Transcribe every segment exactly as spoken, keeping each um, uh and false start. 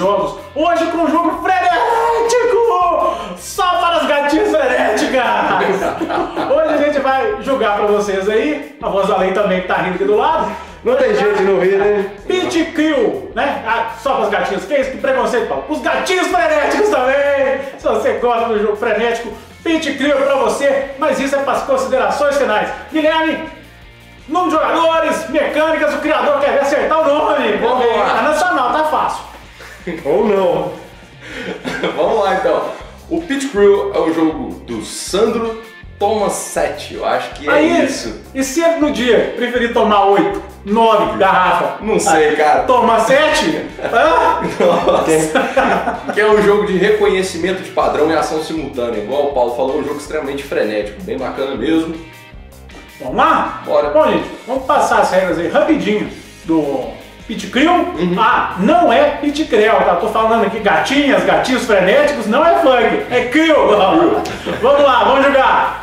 jogos. Hoje com um jogo frenético! Só para as gatinhas frenéticas! Hoje a gente vai jogar para vocês aí. A voz além também que tá rindo aqui do lado. Não tem jeito de não rir, né? Pit Crew, né? Ah, só para as gatinhas. Que isso? Que preconceito, Paulo? Os gatinhos frenéticos também! Se você gosta do jogo frenético, Pit Crew é para você. Mas isso é para as considerações finais. Guilherme, número de jogadores, mecânicas, o criador quer ver acertar o nome. Vamos lá. A nacional, tá fácil. Ou não. Vamos lá então. O Pit Crew é o jogo do Sandro Tomassetti, eu acho que é Aí, isso. E se ele no dia preferir tomar oito, nove garrafa? Não sei, cara. Toma sete? Hã? Nossa. Que é um jogo de reconhecimento de padrão e ação simultânea. Igual o Paulo falou, um jogo extremamente frenético, bem bacana mesmo. Vamos lá? Bora. Bom, gente, vamos passar as regras aí rapidinho do Pit Crew. Uhum. Ah, não é Pit Creu, tá? Tô falando aqui gatinhas, gatinhos frenéticos, não é funk, é Crew. Vamos lá, vamos jogar.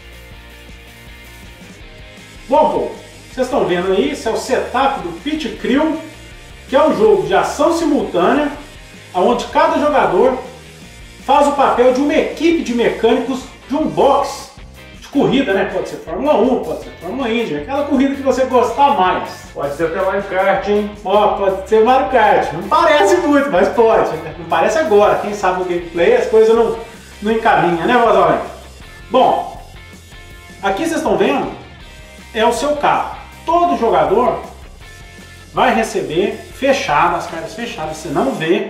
Bom, pô, vocês estão vendo aí, esse é o setup do Pit Crew, que é um jogo de ação simultânea, onde cada jogador faz o papel de uma equipe de mecânicos de um box de corrida, né? Pode ser Fórmula um, pode ser Fórmula Indy, aquela corrida que você gostar mais. Pode ser até Mario Kart, hein? Ó, pode ser Mario Kart. Não parece muito, mas pode. Não parece agora. Quem sabe no gameplay as coisas não, não encaminham, né, Vazolé? Bom, aqui vocês estão vendo é o seu carro. Todo jogador vai receber fechado, as cartas fechadas, você não vê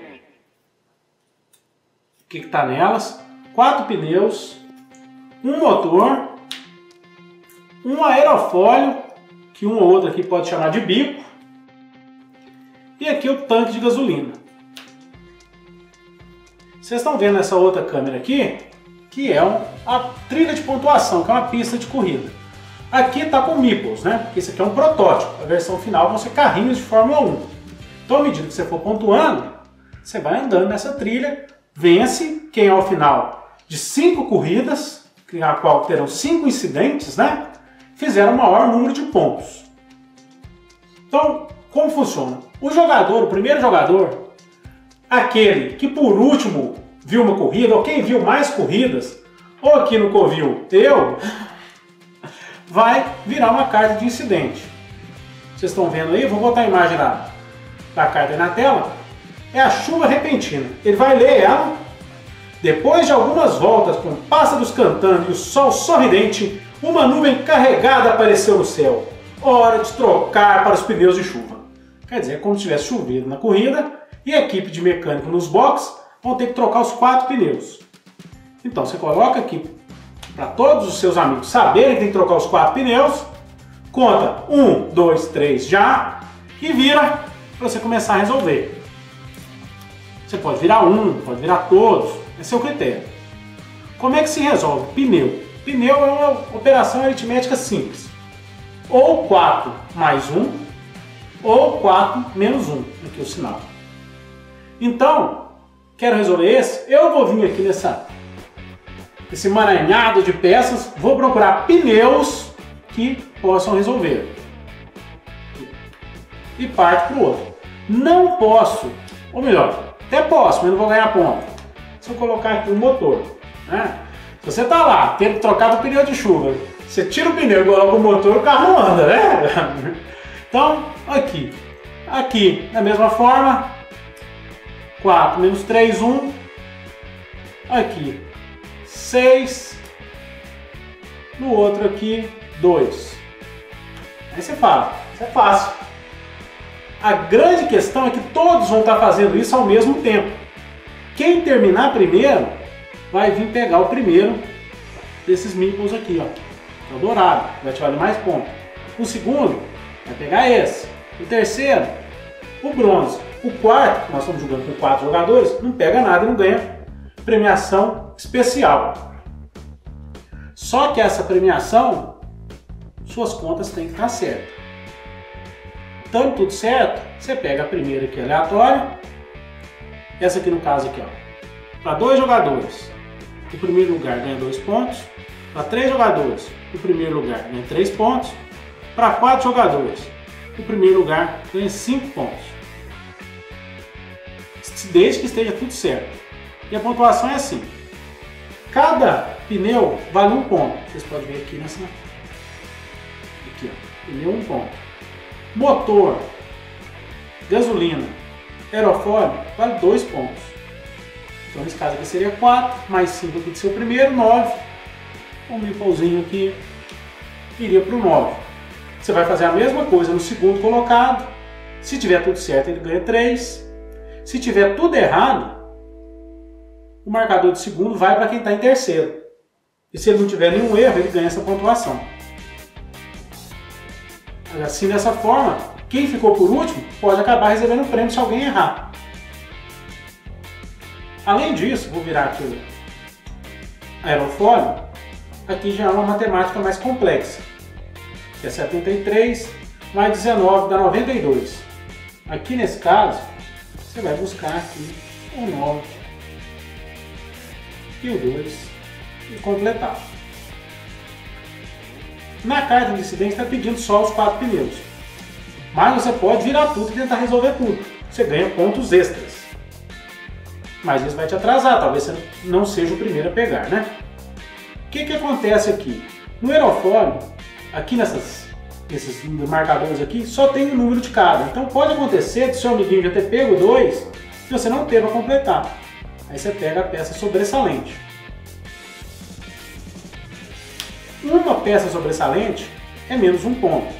o que está nelas. Quatro pneus, um motor, um aerofólio, que um ou outro aqui pode chamar de bico, e aqui o tanque de gasolina. Vocês estão vendo essa outra câmera aqui, que é a trilha de pontuação, que é uma pista de corrida. Aqui está com meeples, né? Porque isso aqui é um protótipo. A versão final vão ser carrinhos de Fórmula um. Então, à medida que você for pontuando, você vai andando nessa trilha, vence quem ao final de cinco corridas, a qual terão cinco incidentes, né? Fizeram o maior número de pontos. Então, como funciona? O jogador, o primeiro jogador, aquele que por último viu uma corrida, ou quem viu mais corridas, ou aqui no Covil, eu, vai virar uma carta de incidente. Vocês estão vendo aí? Vou botar a imagem da, da carta aí na tela. É a chuva repentina. Ele vai ler ela. Depois de algumas voltas com pássaros cantando e o sol sorridente, uma nuvem carregada apareceu no céu. Hora de trocar para os pneus de chuva. Quer dizer, é como se tivesse chovido na corrida e a equipe de mecânico nos boxes vão ter que trocar os quatro pneus. Então você coloca aqui para todos os seus amigos saberem que tem que trocar os quatro pneus, conta um, dois, três já e vira para você começar a resolver. Você pode virar um, pode virar todos, é seu critério. Como é que se resolve? Pneu. Pneu é uma operação aritmética simples. Ou quatro mais um, ou quatro menos um, aqui o sinal. Então, quero resolver esse, eu vou vir aqui nessa esse emaranhado de peças, vou procurar pneus que possam resolver. E parto para o outro. Não posso, ou melhor, até posso, mas não vou ganhar ponto. Se eu colocar aqui o motor, né? Se você está lá, tendo trocado o pneu de chuva, você tira o pneu e coloca o motor, o carro não anda, né? Então, aqui. Aqui, da mesma forma, quatro menos três, um. Aqui, seis. No outro aqui, dois. Aí você fala, isso é fácil. A grande questão é que todos vão estar fazendo isso ao mesmo tempo. Quem terminar primeiro, vai vir pegar o primeiro desses meeples aqui, ó. É o dourado, vai te valer mais pontos. O segundo, vai pegar esse. O terceiro, o bronze. O quarto, que nós estamos jogando com quatro jogadores, não pega nada e não ganha premiação especial. Só que essa premiação, suas contas têm que estar certas. Estando tudo certo, você pega a primeira aqui aleatória. Essa aqui no caso aqui, ó. Para dois jogadores, o primeiro lugar ganha dois pontos. Para três jogadores, o primeiro lugar ganha três pontos. Para quatro jogadores, o primeiro lugar ganha cinco pontos. desde que esteja tudo certo. E a pontuação é assim. Cada pneu vale um ponto. Vocês podem ver aqui nessa... Aqui, ó. Pneu um ponto. Motor, gasolina, aerofólio, vale dois pontos. Então nesse caso aqui seria quatro, mais cinco aqui de ser o primeiro, nove. Um mipolzinho aqui iria para o nove. Você vai fazer a mesma coisa no segundo colocado. Se tiver tudo certo, ele ganha três. Se tiver tudo errado, o marcador de segundo vai para quem está em terceiro. E se ele não tiver nenhum erro, ele ganha essa pontuação. Assim, dessa forma, quem ficou por último pode acabar recebendo o prêmio se alguém errar. Além disso, vou virar aqui o aerofólio. Aqui já é uma matemática mais complexa. Que é setenta e três mais dezenove dá noventa e dois. Aqui nesse caso, você vai buscar aqui o nove e o dois e completar. Na carta de incidente está pedindo só os quatro pneus. Mas você pode virar tudo e tentar resolver tudo. Você ganha pontos extras. Mas isso vai te atrasar, talvez você não seja o primeiro a pegar, né? O que que acontece aqui? No aerofólio, aqui nessas, nesses marcadores aqui, só tem o número de cada. Então pode acontecer de seu amiguinho já ter pego dois e você não ter para completar. Aí você pega a peça sobressalente. Uma peça sobressalente é menos um ponto.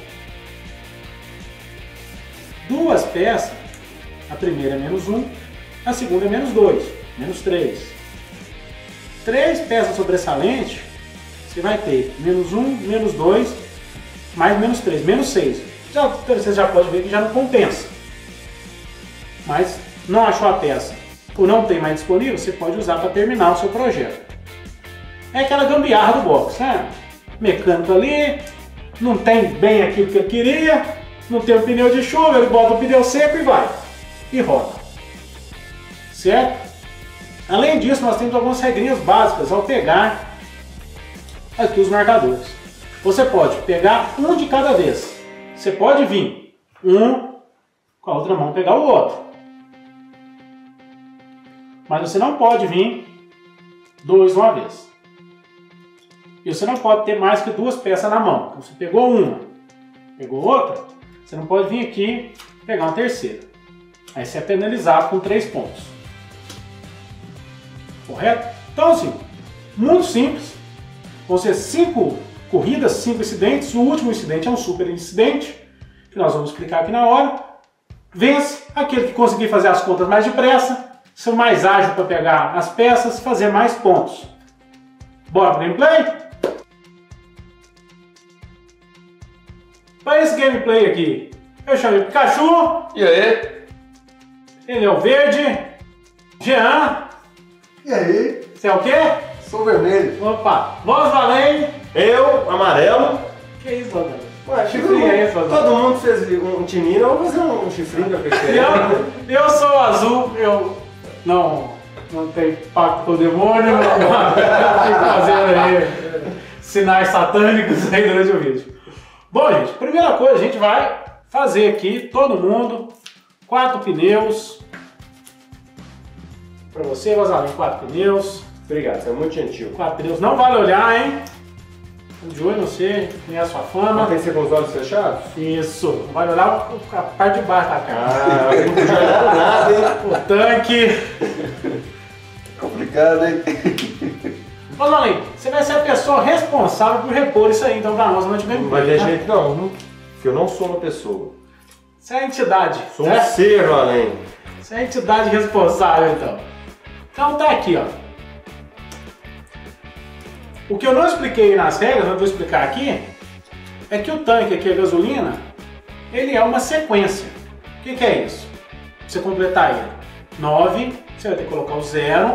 Duas peças, a primeira é menos um, a segunda é menos dois, menos três. Três peças sobressalentes, você vai ter menos um, menos dois, mais menos três, menos seis. Já, você já pode ver que já não compensa. Mas não achou a peça ou não tem mais disponível, você pode usar para terminar o seu projeto. É aquela gambiarra do box, né? Mecânico ali, não tem bem aquilo que eu queria, não tem o pneu de chuva, ele bota o pneu seco e vai. E roda. Certo? Além disso, nós temos algumas regrinhas básicas ao pegar aqui os marcadores. Você pode pegar um de cada vez. Você pode vir um com a outra mão pegar o outro. Mas você não pode vir dois de uma vez. E você não pode ter mais que duas peças na mão. Então, você pegou uma, pegou outra, você não pode vir aqui pegar uma terceira. Aí você é penalizado com três pontos. Correto? Então assim, muito simples. Vão ser cinco corridas, cinco incidentes. O último incidente é um super incidente, que nós vamos explicar aqui na hora. Vence aquele que conseguir fazer as contas mais depressa, ser mais ágil para pegar as peças, fazer mais pontos. Bora pro gameplay? Para esse gameplay aqui, eu chamei Pikachu. E aí? Ele é o verde. Jean. E aí? Você é o quê? Sou vermelho. Opa. Voz Valém. Eu, amarelo. Que isso, Valém? Ué, Chifrinho é esse, Valém? todo mundo fez um timinho, eu vou fazer um chifrinho da pequena. Eu, eu sou o azul, eu não, não tenho pacto com o demônio, não fico fazendo aí sinais satânicos aí durante o vídeo. Bom, gente, primeira coisa, a gente vai fazer aqui, todo mundo, quatro pneus. Pra você, Vazalim, quatro pneus. Obrigado, você é muito gentil. Quatro pneus, não vale olhar, hein? De olho, você conhece a sua fama. Mas tem que ser com os olhos fechados? Isso, não vale olhar a parte de baixo da cara. Ah, eu não jogaram nada, hein? O tanque. Complicado, hein? Ô, Vazalim, você vai ser a pessoa responsável por repor isso aí, então, pra nós, não Não vai ter jeito não, viu? Porque eu não sou uma pessoa. Você é a entidade. Sou né? um ser além. Você é a entidade responsável, então. Então tá aqui, ó. O que eu não expliquei nas regras, eu vou explicar aqui, é que o tanque aqui, a gasolina, ele é uma sequência. O que, que é isso? Pra você completar ele. nove, você vai ter que colocar o zero,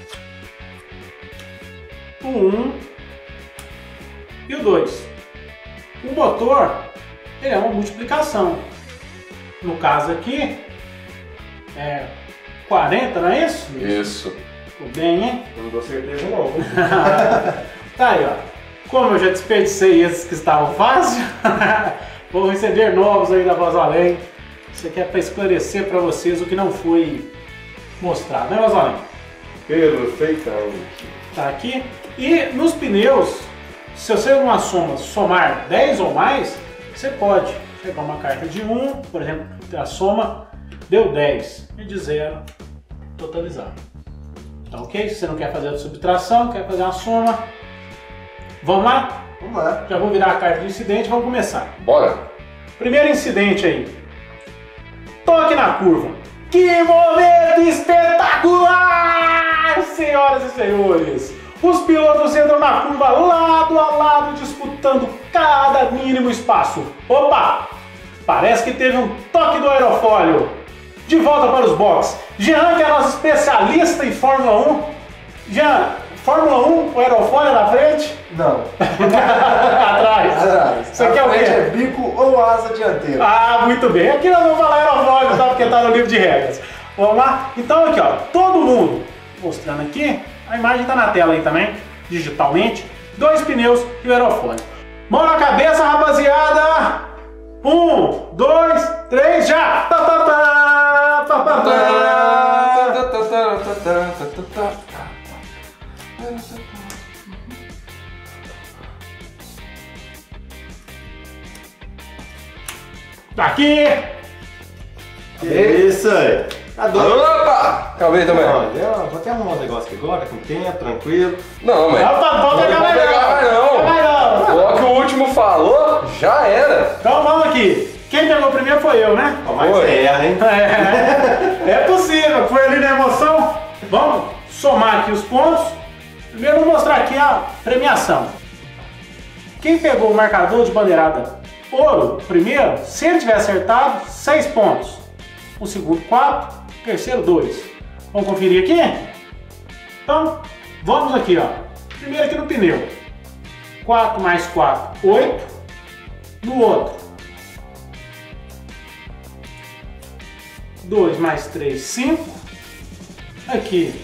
o um e o dois. O motor, ele é uma multiplicação. No caso aqui, é quarenta, não é isso? Isso. Tudo bem, hein? Eu não dou certeza não. Tá aí, ó. Como eu já desperdicei esses que estavam fáceis, vou receber novos aí da Voz Além. Isso aqui é para esclarecer para vocês o que não foi mostrado, né, Vasalém? Perfeitamente. Tá aqui. E nos pneus, se você numa soma somar dez ou mais, você pode pegar uma carta de um, por exemplo, a soma deu dez, e de zero totalizar. Tá ok? Se você não quer fazer a subtração, quer fazer uma soma, vamos lá? Vamos lá. Já vou virar a carta de incidente, vamos começar. Bora. Primeiro incidente aí. Toque na curva. Que momento espetacular, senhoras e senhores! Os pilotos entram na curva lado a lado, disputando cada mínimo espaço. Opa! Parece que teve um toque do aerofólio. De volta para os boxes. Jean, que é nosso especialista em Fórmula um. Jean, Fórmula um, o aerofólio na frente? Não. Atrás. Atrás. Isso aqui é o quê? é bico ou asa dianteira. Ah, muito bem. Aqui nós vamos falar aerofólio, tá? Porque tá no livro de regras. Vamos lá? Então aqui, ó, todo mundo, mostrando aqui, a imagem tá na tela aí também, digitalmente. Dois pneus e o aerofólio. Mão na cabeça, rapaziada! Um, dois, três, já! Tá, tá, tá, tá, tá, tá. Aqui! Que isso aí? Tá doido? Opa! Acabei também. Não, eu vou até arrumar um negócio aqui agora, com tempo, tranquilo. Não, mas. Opa, não pode pegar Não mais pegar mais não. Vai não. O que o último falou, já era. Então vamos aqui. Quem pegou primeiro foi eu, né? Mas Oi. você erra, hein? É, é possível, foi ali na emoção. Vamos somar aqui os pontos. Primeiro vou mostrar aqui a premiação. Quem pegou o marcador de bandeirada ouro primeiro, se ele tiver acertado, seis pontos. O segundo, quatro. O terceiro, dois. Vamos conferir aqui? Então, vamos aqui, ó. Primeiro aqui no pneu. quatro mais quatro, oito. No outro. dois mais três, cinco. Aqui.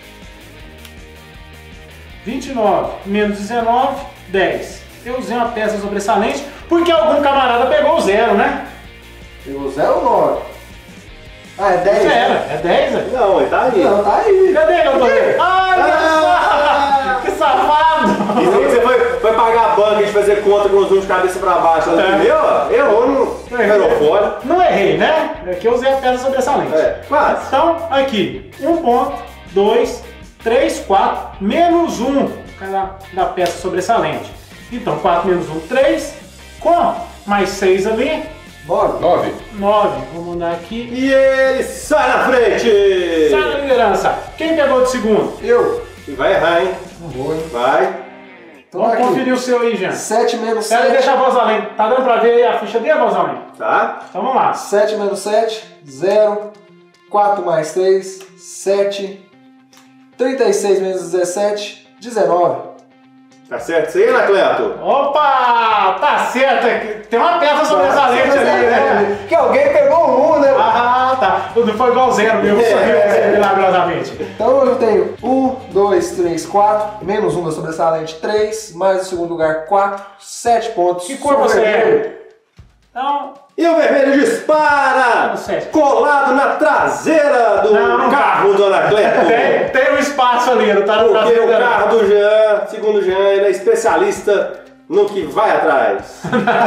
vinte e nove menos dezenove, dez. Eu usei uma peça sobressalente porque algum camarada pegou o zero, né? Pegou zero ou nove? Ah, é dez? Zero, né? é dez, velho. Não, ele tá aí. Não, tá aí. Cadê que eu tô vendo? Ai, Ah! que safado! E se você foi, foi pagar a banca de fazer conta com os números de cabeça pra baixo lá no É. pneu, ó, errou no aerofólio. Não errei, né? É que eu usei a peça sobressalente. É, quase. Então, aqui, um ponto, dois, três, quatro, menos um cada da peça sobressalente. Então, quatro menos um, três, com mais seis ali, Nove. Nove. nove. Vou mandar aqui. E ele sai na frente! Sai na liderança. Quem pegou de segundo? Eu. E vai errar, hein? Não vou, hein? Vai. Então Vamos aqui. conferir o seu aí, Jean. sete menos Pera aí, sete. deixa a voz além. Tá dando pra ver aí a ficha dele, a voz além? Tá? Então vamos lá. sete menos sete, zero. quatro mais três, sete. trinta e seis menos dezessete, dezenove. Tá certo isso aí, Anacleto? Opa! Tá certo aqui. Tem uma peça sobressalente ali, né? Que alguém pegou um, né? Ah, tá. Não foi igual zero, meu. Saiu milagrosamente. Então eu tenho um, dois, três, quatro, menos um da sobressalente, três, mais o segundo lugar, quatro, sete pontos. Que cor Sou você vermelho. é? Então, E o vermelho dispara! Certo. Colado na traseira do Não, não carro do Anacleto. tem, tem um espaço ali, não tá no Porque traseiro o dela. carro do Jean, segundo o Jean, ele é especialista no que vai atrás.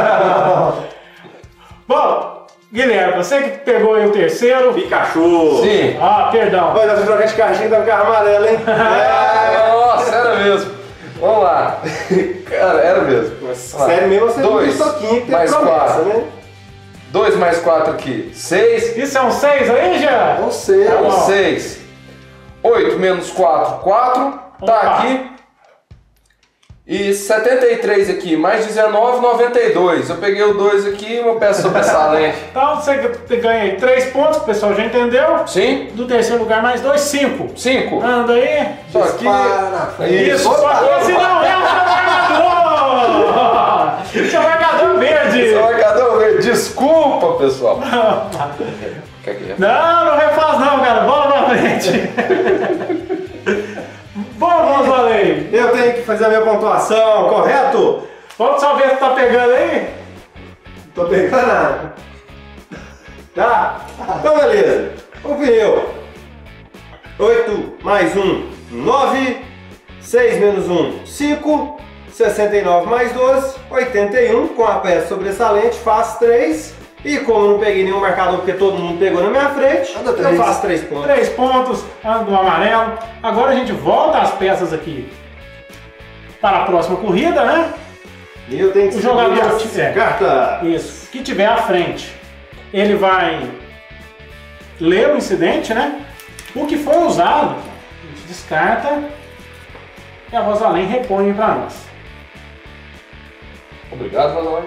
Bom, Guilherme, você que pegou aí o terceiro. Pikachu! Sim. Ah, perdão. Olha, você trocar de carrinho tá com carro amarelo, hein? É. Nossa, era mesmo. Vamos lá. Cara, era mesmo. Sério mesmo, você Dois tem um toquinho que tem mais promessa, quatro. né? dois mais quatro aqui. seis. Isso é um seis aí, Jean? Não sei. Tá bom. seis. oito menos quatro, quatro. Tá Opa. aqui. E setenta e três aqui, mais dezenove, noventa e dois. Eu peguei o dois aqui e uma peça sobressalente. Então você ganha aí três pontos, o pessoal já entendeu. Sim? Do terceiro lugar, mais dois, cinco. cinco. Anda aí. Só que. Dispara na frente. Isso, Opa. só que esse não é o seu marcador! Seu marcador verde! Seu marcador verde. Desculpa, pessoal. Quer que já? Não, não refaz não, cara. Bola pra frente. Vamos, Valei. Eu tenho que fazer a minha pontuação, correto? Vamos só ver se tá pegando aí. Tô pegando nada. Tá? Então beleza. O pneu oito mais um, nove. seis menos um, cinco. sessenta e nove mais doze, oitenta e um. Com a peça sobressalente, faço três. E como eu não peguei nenhum marcador porque todo mundo pegou na minha frente, Anda eu três. faço três pontos. Três pontos, ando do amarelo. Agora a gente volta as peças aqui para a próxima corrida, né? E eu tenho que O jogador distribuir que tiver. as cartas. Isso. Que tiver à frente, ele vai ler o incidente, né? O que for usado, a gente descarta e a Rosalém repõe para nós. Obrigado, Valor.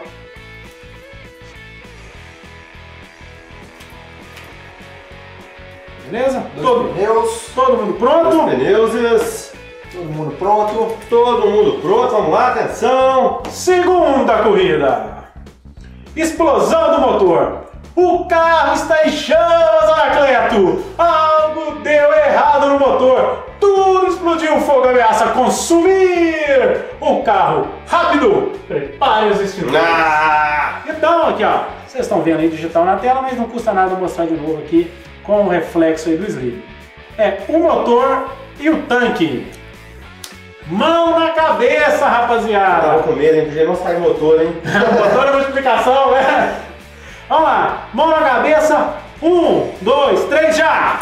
Beleza? Dois Todo, pneus. todo mundo Os pronto? pneus. Todo mundo pronto. Todo mundo pronto, vamos lá, atenção. Segunda corrida. Explosão do motor. O carro está em chamas, Anacleto. Algo deu errado no motor. Tudo explodiu, o fogo ameaça consumir o carro. Rápido. Prepare os extintores. Ah, Então, aqui ó, vocês estão vendo aí digital na tela, mas não custa nada mostrar de novo aqui com o reflexo aí do sleeve. É o motor e o tanque. Mão na cabeça, tava rapaziada. com medo, hein? Podia não sair motor, hein? Motor é multiplicação, né? Vamos lá, mão na cabeça. Um, dois, três, já!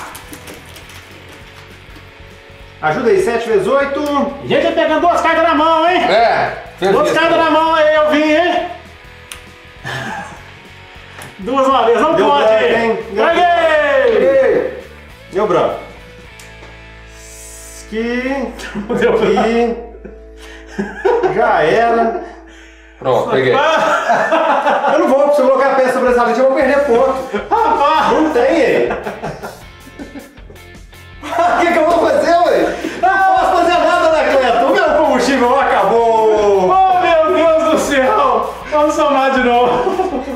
Ajuda aí, sete vezes oito. Gente, vai pegando duas cartas na mão, hein? É, fez Duas isso. cartas na mão aí, eu vi, hein? Duas uma vez, não Deu pode! branco, hein? Deu Peguei! Deu branco. Que. Deu branco. Que. Já era. Pronto, peguei. Eu não vou, se eu colocar a peça sobressalente, eu vou perder ponto. Rapaz! Não tem aí. O que, que eu vou fazer, ué? Não posso fazer nada, Anacleto. O meu combustível acabou. Oh, meu Deus do céu! Vamos somar de novo.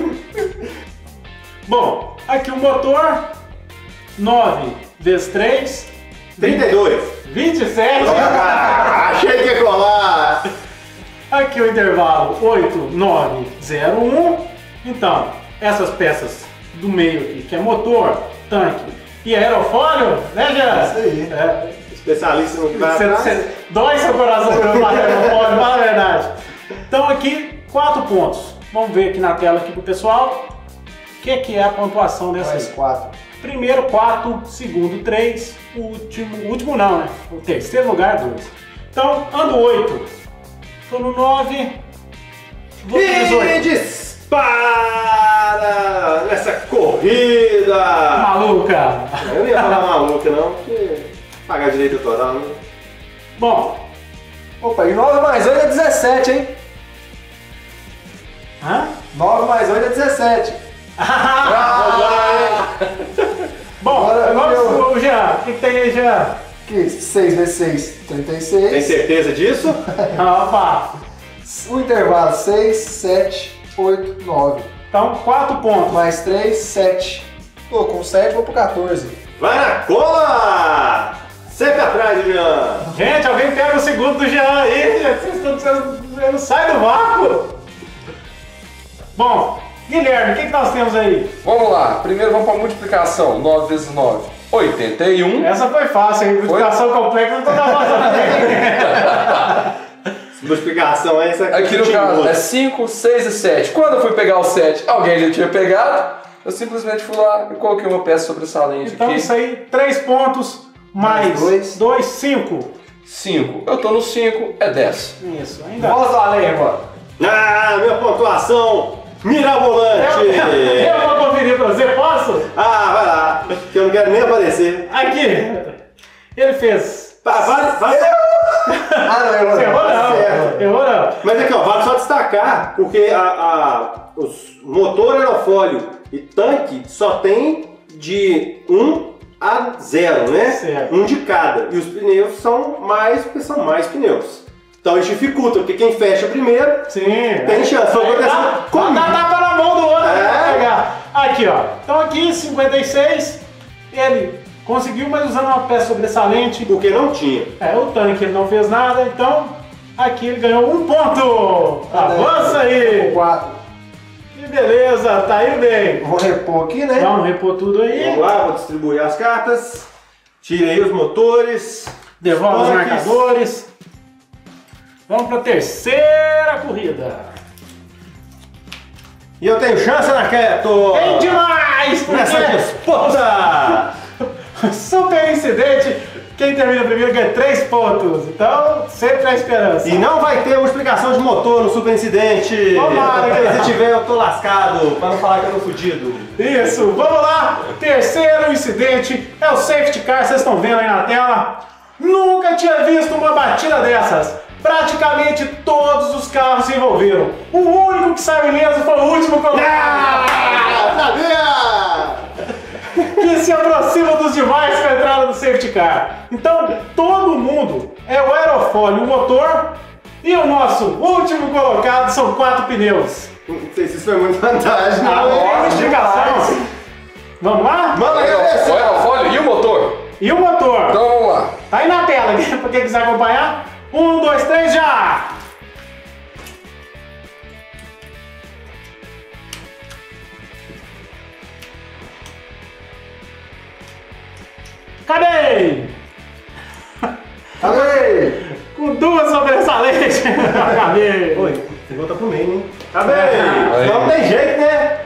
Bom, aqui o motor. nove vezes três. trinta e dois. vinte e sete. Ah, achei que ia colar. Aqui o intervalo oito, nove, zero, um. Então, essas peças do meio aqui, que é motor, tanque e aerofólio, né, Jean? Isso aí. É. Especialista no que vai Você, atrás. você, dói seu coração quando eu falo aerofólio, fala a verdade. Então aqui, quatro pontos. Vamos ver aqui na tela aqui pro pessoal o que, que é a pontuação dessa Mais aí. quatro. Primeiro, quatro. Segundo, três. Último, último não, né? O terceiro lugar, dois. Então, ando oito. Tô no nove. Vou pro E dezoito. dispara nessa corrida. Maluca! Eu não ia falar maluca, não, porque pagar direito autoral, né? Bom. Opa, e nove mais oito é dezessete, hein? Hã? nove mais oito é dezessete. Bom, Agora agora eu- o Jean. O que, que tem aí, Jean? Que seis vezes seis, trinta e seis. Tem certeza disso? Opa! O intervalo seis, sete, oito, nove. Então, quatro pontos. Mais três, sete. Tô com sete, vou pro quatorze. Vai na cola! Sempre atrás, Juliano. Gente, alguém pega o segundo do Jean aí, gente. Vocês estão vocês não sai do vácuo. Bom, Guilherme, o que, que nós temos aí? Vamos lá, primeiro vamos para a multiplicação. nove vezes nove, oitenta e um. Essa foi fácil, hein? Multiplicação complexa não tô fazendo. Multiplicação é essa Aqui no caso é cinco, seis e sete. Quando eu fui pegar o sete, alguém já tinha pegado. Eu simplesmente fui lá e coloquei uma peça sobressalente Então aqui. isso aí, três pontos, mais Mais dois. dois, cinco. cinco. Eu tô no cinco, é dez. Isso, ainda. Voz do além agora. Ah, minha pontuação mirabolante! Eu, eu vou conferir pra você, posso? Ah, vai lá, que eu não quero nem aparecer. Aqui, ele fez. Vai, vai, vai. Ah, não, eu Você errou não, certo. errou não. Mas aqui, ó, vale só destacar, porque a, a, os motor aerofólio e tanque só tem de um a zero, né? Certo. Um de cada. E os pneus são mais, porque são mais pneus. Então isso dificulta, porque quem fecha primeiro Sim. tem chance. Foi acontecendo Dá, comigo. dá tapa na mão do outro É. pra pegar. Aqui, ó. Então aqui, cinquenta e seis, ele conseguiu, mas usando uma peça sobressalente. Porque não tinha. É, o tanque ele não fez nada, então aqui ele ganhou um ponto. Avança aí. quatro. Que beleza, tá indo bem. Vou repor aqui, né? Vamos repor tudo aí. Vamos lá, vou distribuir as cartas. Tirei os motores. Devolve os tanques. marcadores. Vamos para a terceira corrida. E eu tenho chance, Anacleto! Tem demais! Nessa Porque disputa! super incidente, quem termina primeiro ganha três pontos. Então, sempre a esperança. E não vai ter multiplicação de motor no super incidente. Tomara que- Se tiver, eu tô lascado, pra não falar que eu tô fudido. Isso, vamos lá. Terceiro incidente é o safety car, vocês estão vendo aí na tela. Nunca tinha visto uma batida dessas. Praticamente todos os carros se envolveram. O único que saiu ileso foi o último colocado. Que se aproxima dos demais com a entrada do safety car. Então, todo mundo é o aerofólio, o motor, e o nosso último colocado são quatro pneus. Não sei se isso foi muito vantagem. Ah, não. é uma explicação. Vamos lá? Manda O agradecer. aerofólio e o motor. E o motor? Então vamos lá. Tá aí na tela, pra quem quiser acompanhar. Um, dois, três, já! Acabei! Acabei! Com duas sobressalentes! Acabei! Oi, tem que voltar pro meio, hein? Acabei! Aí. Não tem jeito, né?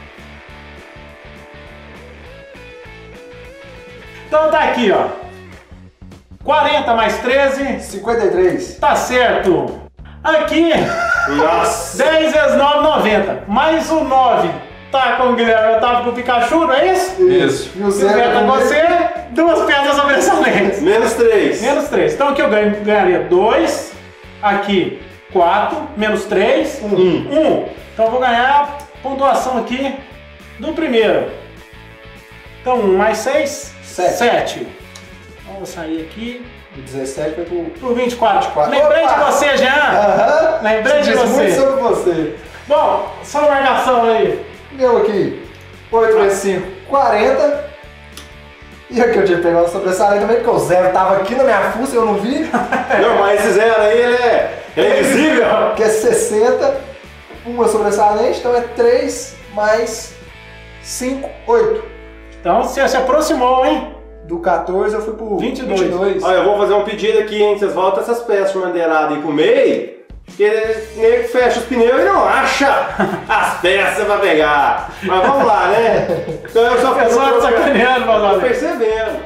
Então tá aqui, ó. quarenta mais treze, cinquenta e três. tá certo. Aqui, Nossa! dez vezes nove, noventa. Mais o nove tá com o Guilherme Otávio com o Pikachu, não é isso? Isso. E o Zero zero com também. você, duas pedras sobressalentes. Menos três. Menos três. Então aqui eu ganho, ganharia dois, aqui quatro, menos três, um. um. Então eu vou ganhar pontuação aqui do primeiro. Então um mais seis, Sete. sete. Vamos sair aqui O dezessete foi pro... pro vinte e quatro. vinte e quatro. Lembrei Opa! de você, Jean. Aham. Lembrei de Diz muito você. sobre você. Bom, só uma marcação aí. Meu aqui, oito vezes cinco, quarenta. E aqui eu tinha que pegar uma sobressalente também, porque o zero tava aqui na minha fuça e eu não vi. Não, mas esse zero aí, ele é, ele é invisível. Que é sessenta. Uma sobressalente, então é três mais cinco, oito. Então você se aproximou, hein? Do quatorze eu fui pro vinte e dois. vinte e dois. Olha, eu vou fazer um pedido aqui, hein? Vocês voltam essas peças de madeirada aí pro meio, porque o nego fecha os pneus e não acha as peças pra pegar. Mas vamos lá, né? Então eu só É só te sacaneando, Tô Vazalete. percebendo.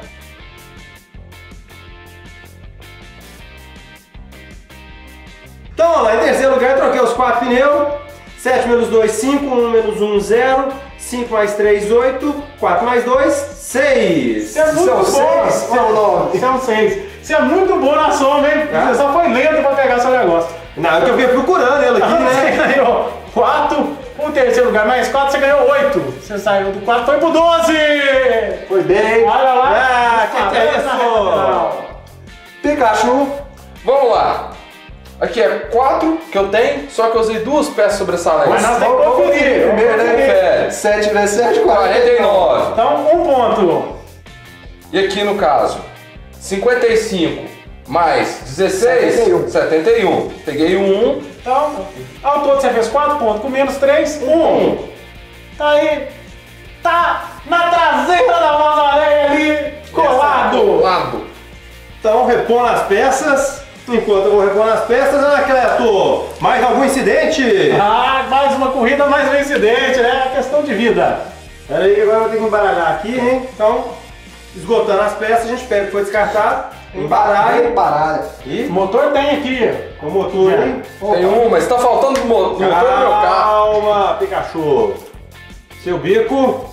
Então, vamos lá, em terceiro lugar, eu troquei os quatro pneus. sete menos dois, cinco. um menos um, zero. cinco mais três, oito. quatro mais dois, seis. Você é muito São bom. seis, são nove. São seis. Você é muito bom na soma, hein? Ah. Você só foi lento pra pegar seu negócio. Não, é que eu vinha procurando ela aqui, Você né? ganhou quatro. O terceiro lugar mais quatro, você ganhou oito. Você saiu do quatro, foi pro doze. Foi bem. Olha lá. Ah, que que é Parabéns na reta final. isso? Pikachu, Vamos lá. Aqui é quatro que eu tenho, só que eu usei duas peças sobressalentes. Mas nós temos que vamos conferir. conferir vamos primeiro, né? conferir. Confere. sete vezes sete, quarenta e nove. Então, um ponto. E aqui no caso, cinquenta e cinco mais dezesseis, setenta e um. setenta e um. Peguei um. Então, ao todo você fez quatro pontos. Com menos três, um. Tá aí. Tá na traseira da Vazalé ali, colado. Lado. Então, repondo as peças. Enquanto eu vou repondo as peças, Anacleto, mais algum incidente? Ah, mais uma corrida, mais um incidente, né? Questão de vida. Pera aí, agora eu vou ter que embaralhar aqui, hein? Então, esgotando as peças, a gente pega o que foi descartado, embaralha Embaralha. O e motor tem aqui. com o motor, hein? Tem um, mas tá faltando o mo- motor do meu carro. Calma, Pikachu. Seu bico.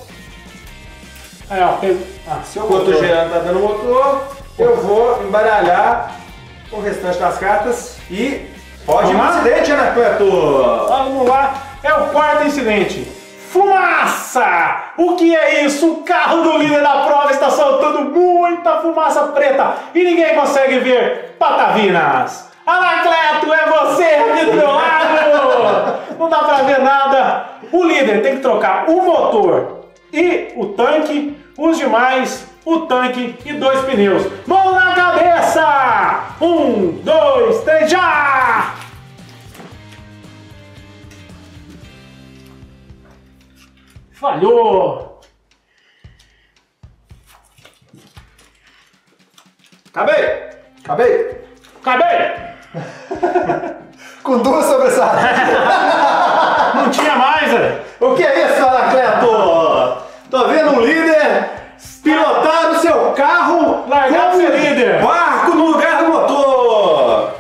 Aí, ó. Fez... Ah, Seu Enquanto o motor. Jean tá dando motor, eu vou embaralhar o restante das cartas e pode ir um Vamos lá? incidente, Anacleto. vamos lá. É o quarto incidente. Fumaça! O que é isso? O carro do líder da prova está soltando muita fumaça preta e ninguém consegue ver patavinas. Anacleto, é você aqui do meu lado! Não dá pra ver nada. O líder tem que trocar o motor e o tanque, os demais, o tanque e dois pneus. Mão na cabeça! Um, dois, três, já! Falhou! Acabei! Acabei. Acabei! Com duas sobressalentes. Não tinha mais, velho. O que é isso, Anacleto? Tô vendo um líder pilotar o seu carro, Largar de ser líder. barco no lugar do motor.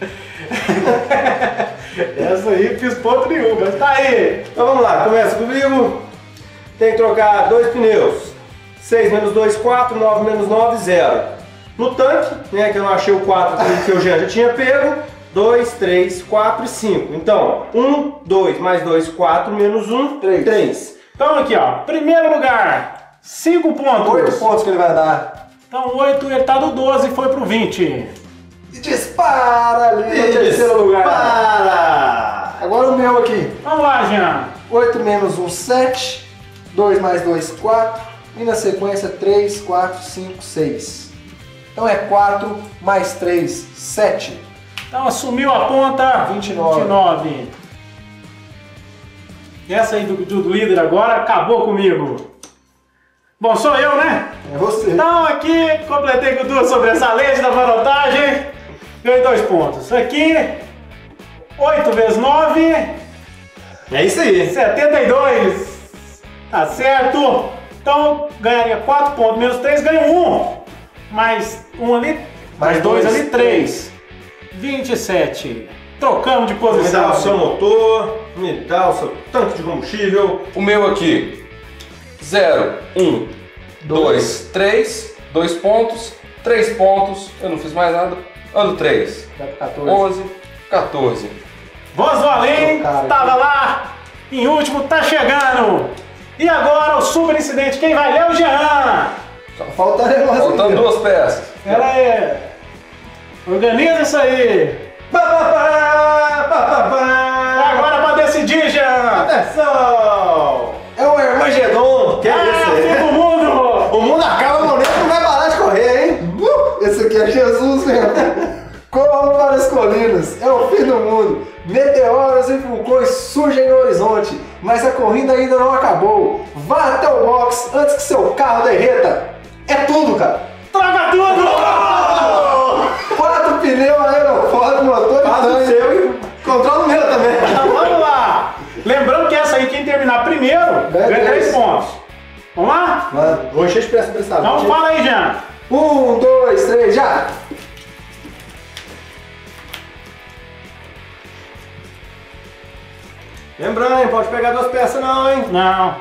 Essa aí fiz ponto nenhum, mas tá aí. Então vamos lá, começa comigo. Tem que trocar dois pneus. seis menos dois, quatro, nove menos nove, zero. No tanque, né, que eu não achei o quatro que o Jean já tinha pego, dois, três, quatro e cinco. Então, um, dois mais dois, quatro, menos um, Três. três. Então aqui, ó. Primeiro lugar, cinco pontos. Oito pontos que ele vai dar. Então oito, ele tá do doze e foi pro vinte. E dispara ali no terceiro lugar. Para! Agora o meu aqui. Vamos lá, Jean. oito menos um, sete. dois mais dois, quatro. E na sequência, três, quatro, cinco, seis. Então é quatro mais três, sete. Então assumiu a ponta. vinte e nove. vinte e nove. E essa aí do, do líder agora acabou comigo. Bom, sou eu, né? É você. Então aqui, completei com duas sobressalentes da vantagem. Ganhei dois pontos. Aqui, oito vezes nove, É isso aí. setenta e dois. Tá certo? Então ganharia quatro pontos menos três, ganho um. Mais um ali, mais dois ali, três. vinte e sete. Trocamos de Me dá posição. o seu motor, me dá o seu tanque de combustível. O meu aqui, zero, um, dois, três, dois pontos, três pontos, eu não fiz mais nada, ando três, Vai pro quatorze. onze, quatorze. Voz do além, Cara, estava lá, em último, tá chegando. E agora o super incidente, quem vai ler é o Jean. Falta negócio Faltando aqui, ó. duas peças. Ela é... Organiza isso aí. Pá, pá, pá, pá, pá, pá. Agora pra decidir, Jean. Atenção! É o Armagedon! Que é Ah, isso fim aí? do mundo. O mundo acaba no momento que não vai parar de correr, hein? Uh, esse aqui é Jesus mesmo. Corram para as colinas, é o fim do mundo. Meteoros e vulcões surgem no horizonte, mas a corrida ainda não acabou. Vá até o box antes que seu carro derreta. É tudo, cara. Troca tudo. Quatro pneus, aerofólio, motor Faz e o tanque. seu e controla o meu também. Então, vamos lá. Lembrando que essa aí, quem terminar primeiro, ganha três. três pontos. Vamos lá? Mano, Vou encher de peça pra essa Então fala aí, Jean. um, dois, três, já! Lembrando, hein? Pode pegar duas peças não, hein? Não.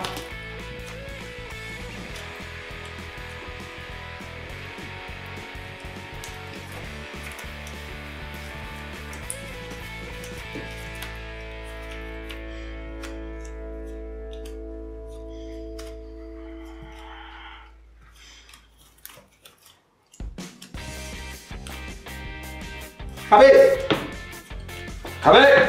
Acabei! Acabei!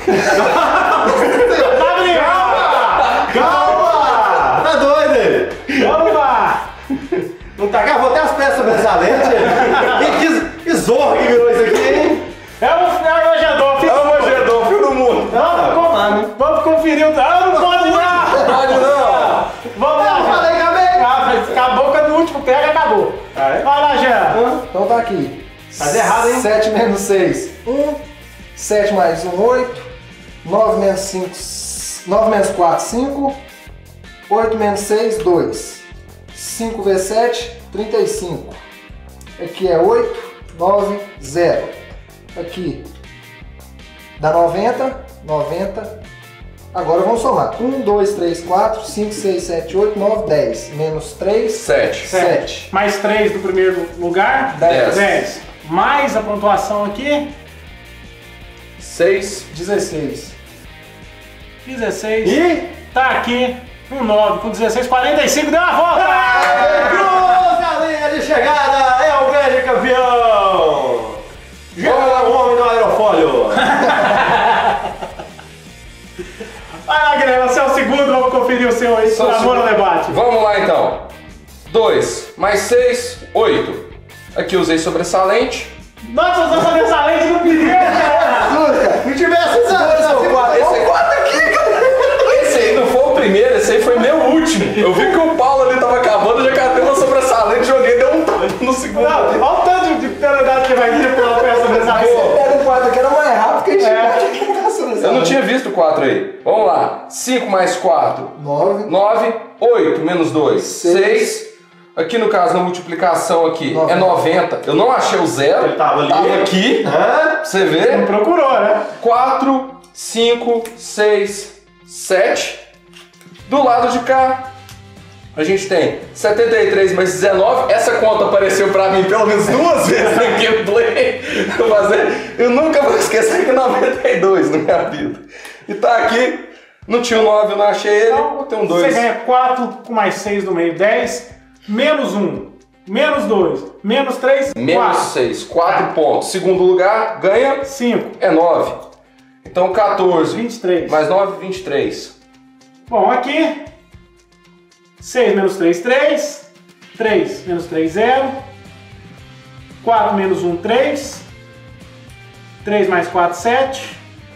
Tá brincando? Calma! Tá doido ele? Vamos lá. Não tá cá? Vou até as peças sobressalentes. Que, que zorro que virou isso aqui, hein? É o Armagedon. É o Armagedon, fim do mundo! Não, Vamos lá, né? vamos conferir o... Ah, não pode dar. Pode não! Vamos lá, Eu Jean. falei, acabei! Ah, mas acabou quando o último pega, acabou. Ah, é? Vai lá, Jean. Então tá aqui. Faz errado, hein? sete menos seis, um. sete mais um, oito. nove menos cinco, nove menos quatro, cinco. oito menos seis, dois. cinco vezes sete, trinta e cinco. Aqui é oito, nove, zero. Aqui dá noventa, noventa. Agora vamos somar. um, dois, três, quatro, cinco, seis, sete, oito, nove, dez. Menos três, Sete. sete. Mais três do primeiro lugar. Dez. dez. Mais a pontuação aqui. Seis. dezesseis. dezesseis. E... Tá aqui. Um nove com dezesseis, quarenta e cinco. Deu a volta. Cruza a linha de chegada! É o grande campeão! Já é o homem do aerofólio! Vai lá, Guilherme. Você é o segundo. Vamos conferir o seu aí. Só Por o amor ao segundo. debate. Vamos lá então. dois mais seis, oito. Aqui usei sobressalente. Nossa, usou essa mensalente no pneu, cara. Luca, Se tivesse usado essa Esse aqui, esse aí não foi o primeiro, esse aí foi meu último. Eu vi que o Paulo ali tava acabando, eu já catei uma sobressalente, joguei, deu um tapa no segundo. Não, olha o tanto de Então, na verdade, que vai vir pela peça dessa Mas você pega o quatro aqui, era mais rápido que a gente É. Eu não tinha visto o quatro aí. Vamos lá. cinco mais quatro. nove. nove. oito menos dois. Seis. seis. Aqui no caso, na multiplicação aqui, noventa. é noventa. Eu não achei o zero. Ele tava ali. Tava aqui. Hã? Pra você Não ver. procurou, né? quatro, cinco, seis, sete. Do lado de cá, a gente tem setenta e três mais dezenove. Essa conta apareceu pra mim pelo menos duas vezes no gameplay. Eu nunca vou esquecer que é noventa e dois na minha vida. E tá aqui, não tinha o nove, eu não achei ele. Então, Eu tenho um você dois. ganha quatro com mais seis no meio, dez. Menos um. Menos dois. Menos três, Menos quatro. seis, quatro pontos. Segundo lugar, ganha cinco. é nove. Então quatorze. vinte e três. Mais nove, vinte e três. Bom, aqui. seis menos três, três. três menos três, zero. quatro menos um, três. três mais quatro, sete.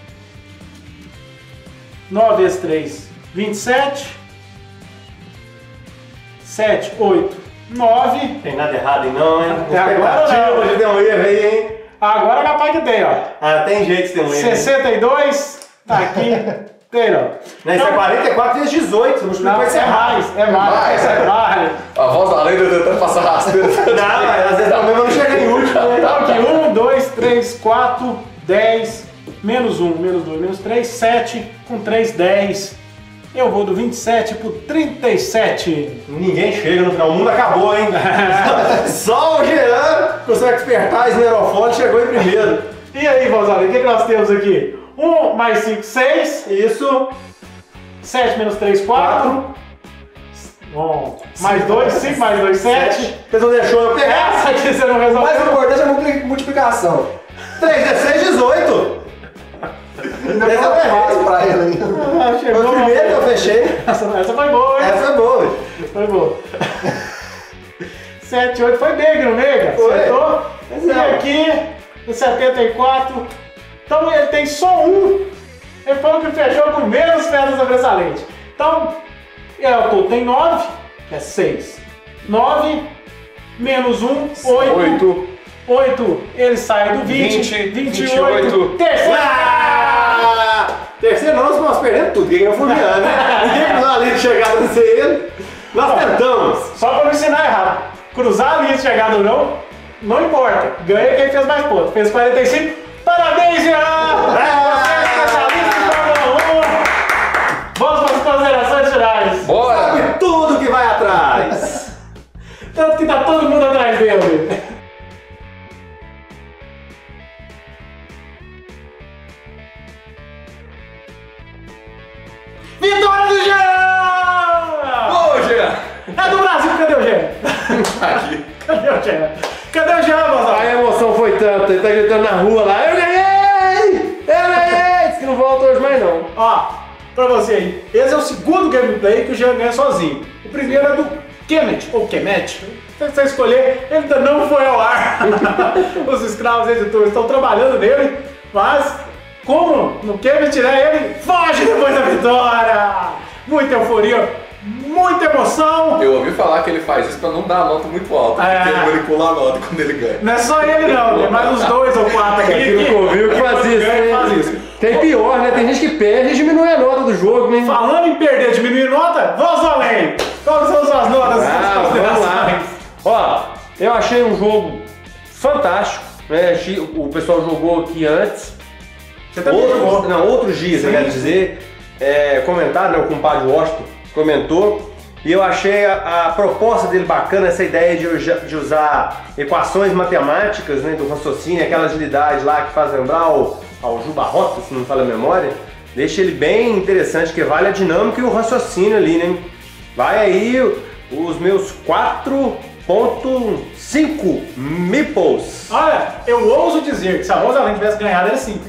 nove vezes três, vinte e sete. sete, oito, nove. Tem nada errado aí não, hein? Até agora Expectativa, não. hoje deu um erro aí, hein? Agora é capaz que tem, ó. Ah, tem jeito de ter um erro. hein? sessenta e dois, tá aqui. Tem, ó. Não, isso é quarenta e quatro vezes dezoito. Você multiplica Não, vai ser é mais, é mais, mais. é mais. A voz da lei tentando passar rasteira. Não, mas às vezes também não chega em último, né? Então aqui, um, dois, três, quatro, dez, menos um, menos dois, menos três, sete, com três, dez. Eu vou do vinte e sete pro trinta e sete. Ninguém chega no final, o mundo acabou, hein? Só o Jean, com seu expertise no aerofone, chegou em primeiro. E aí, Valzari, o que, que nós temos aqui? um mais cinco, seis. Isso. sete menos três, quatro. Bom, mais dois, cinco mais dois, sete. Você não deixou eu pegar? Essa aqui você não O mais resolveu. importante é a multi- multiplicação. três, dezesseis, dezoito. Ainda Essa foi é fácil pra ele ainda. Ah, Foi chegou. o primeiro que eu fechei. Essa, essa foi boa, hein? Essa é boa. Foi boa. sete, oito foi bem, não nega? Foi. Acertou? Pois E é. aqui, no setenta e quatro. Então ele tem só um. Ele falou que fechou com menos pedras sobressalentes. Então, é, o todo tem nove, que é seis. nove menos um, oito. oito. oito, ele sai do vinte. vinte, vinte e vinte e oito. oito. Terceiro. Ah! Terceiro não, nós perdemos tudo. Quem é o Fulviano, né? Ninguém cruzou a linha de chegada no ser ele. Nós tentamos. Só para não ensinar errado. Cruzar a linha de chegada ou não, não importa. Ganha quem fez mais pontos. Fez quarenta e cinco. Parabéns, Jean! Você é especialista em Fórmula um. Vamos para as considerações finais. Bora! Sabe tudo que vai atrás. Tanto que tá todo mundo atrás dele. Vitória do Jean! Ô, Jean! É do Brasil, cadê o Jean? Aqui. Cadê o Jean? Cadê o Jean, moçada? A emoção foi tanta, ele tá gritando na rua lá, eu ganhei! Eu ganhei! Diz que não volta hoje mais não. Ó, pra você aí, esse é o segundo gameplay que o Jean ganha sozinho. O primeiro é do Kemet, ou Kemet, se você escolher, ele ainda não foi ao ar. Os escravos editores estão trabalhando nele, mas como no Kemet, né, ele foge depois da vitória. Muita euforia, muita emoção. Eu ouvi falar que ele faz isso pra não dar a nota muito alta, É. porque ele manipula a nota quando ele ganha. Não é só ele não, tem mais uns dois ou quatro aqui. Aqui no Covil que faz isso, ganha e faz hein? isso. Tem pior, né? Tem gente que perde e diminui a nota do jogo, né? Falando em perder, diminuir nota, vamos além. Quais são suas notas? Ah, suas vamos lá. considerações? Ó, eu achei um jogo fantástico, né? Achei- O pessoal jogou aqui antes. Você também Outros, jogou. não, outros dias, eu Sim. quero dizer, é, comentaram, né, o compadre Washington comentou, e eu achei a, a proposta dele bacana, essa ideia de, uja- de usar equações matemáticas, né, do raciocínio, aquela agilidade lá que faz lembrar ao, ao Juba Rota, se não me falha a memória, deixa ele bem interessante, que vale a dinâmica e o raciocínio ali, né? Vai aí os meus quatro ponto cinco meeples. Olha, eu ouso dizer que se a Rosalém tivesse ganhado, era cinco.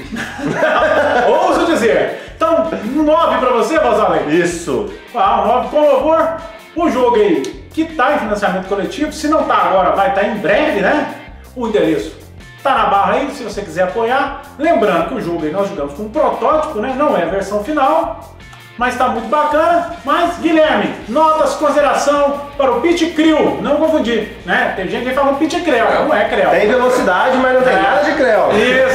Ouso dizer. Então, um nove pra você, Rosalém. Isso. Ah, um nove com louvor. O jogo aí, que tá em financiamento coletivo, se não tá agora, vai estar em breve, né? O endereço tá na barra aí, se você quiser apoiar. Lembrando que o jogo aí nós jogamos com um protótipo, né? Não é a versão final. mas tá muito bacana. Mas, Guilherme, notas, consideração para o Pit Crew, não confundir, né? Tem gente que fala Pit Creu, não é Creu. Tem velocidade, mas não tem É. nada de Creu.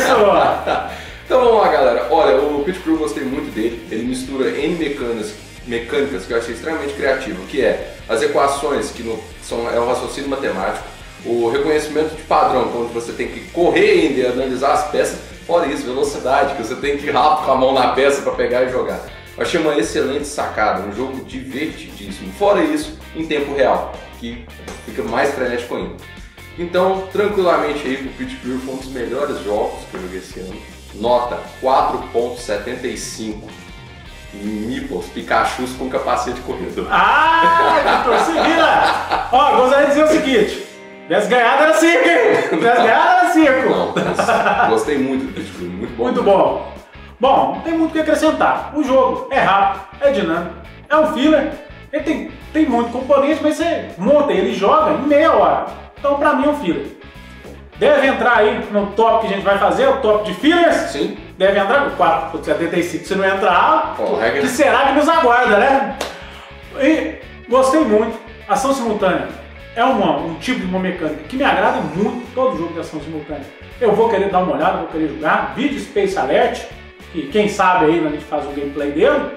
Isso! Então vamos lá, galera. Olha, o Pit Crew eu gostei muito dele. Ele mistura N mecânicas, mecânicas que eu achei extremamente criativo, que é as equações, que no, são, é o raciocínio matemático, o reconhecimento de padrão, quando você tem que correr e analisar as peças, fora isso, velocidade, que você tem que ir rápido com a mão na peça para pegar e jogar. Eu achei uma excelente sacada, um jogo divertidíssimo. Fora isso, em tempo real, que fica mais frenético ainda. Então, tranquilamente aí, o Pit Crew foi um dos melhores jogos que eu joguei esse ano. Nota quatro ponto setenta e cinco. Meeples, Pikachus com capacete corredor. Ah, que torcida! Ó, gostaria de dizer o seguinte: tivesse ganhado era cinco, hein? Tivesse ganhado era cinco. Não, mas gostei muito do Pit Crew, muito bom. Muito bom. Bom, não tem muito o que acrescentar. O jogo é rápido, é dinâmico, é um filler. Ele tem, tem muito componente, mas você monta ele e joga em meia hora. Então, pra mim, é um filler. Deve entrar aí no top que a gente vai fazer, o top de fillers. Sim. Deve entrar com quatro ponto setenta e cinco. Se não entrar, Bom, regra... o que será que nos aguarda, né? E gostei muito. Ação simultânea é uma, um tipo de uma mecânica que me agrada muito. Todo jogo de ação simultânea eu vou querer dar uma olhada, vou querer jogar. Vídeo Space Alert, que quem sabe aí a gente faz o gameplay dele.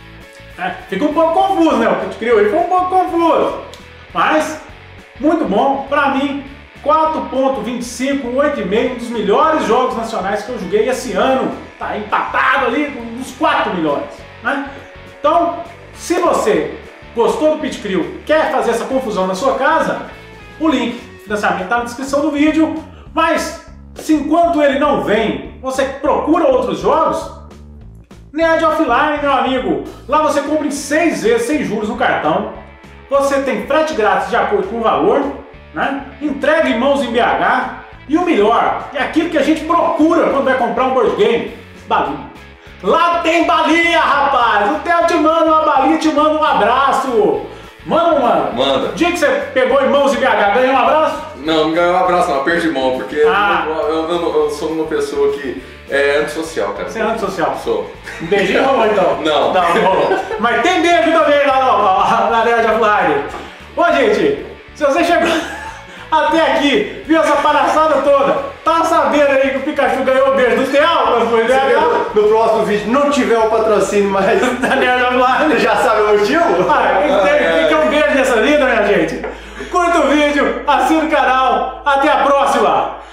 É, fica um pouco confuso, né? O Pit Crew aí foi um pouco confuso. Mas, muito bom. Pra mim, quatro ponto vinte e cinco, um oito vírgula cinco, um dos melhores jogos nacionais que eu joguei esse ano. Tá empatado ali com uns quatro melhores, né? Então, se você gostou do Pit Crew, quer fazer essa confusão na sua casa, o link de financiamento está na descrição do vídeo. Mas, se enquanto ele não vem, você procura outros jogos, Nerd Offline, meu amigo. Lá você compra em seis vezes, sem juros no cartão. Você tem frete grátis de acordo com o valor, né? Entrega em mãos em B H. E o melhor, é aquilo que a gente procura quando vai comprar um board game: balinha. Lá tem balinha, rapaz! O Theo te manda uma balinha, te manda um abraço. Manda ou manda? Manda. O dia que você pegou em mãos em B H, ganhou um abraço? Não, não ganhou um abraço não, perdi mão, porque Ah. eu, eu, eu, eu sou uma pessoa que é antissocial, cara. Você é antissocial? Sou. Um beijinho rolou então? Não. Não, não rolou. Mas tem beijo também lá no, na Nerd Offline. Ô, gente, se você chegou até aqui, viu essa palhaçada toda, tá sabendo aí que o Pikachu ganhou o beijo do Theo? Mas foi Se no, no próximo vídeo não tiver o patrocínio, mas da Nerd Offline. já sabe o motivo? Ah, tem, tem, tem que ter um beijo nessa vida, minha gente. Curta o vídeo, assina o canal. Até a próxima.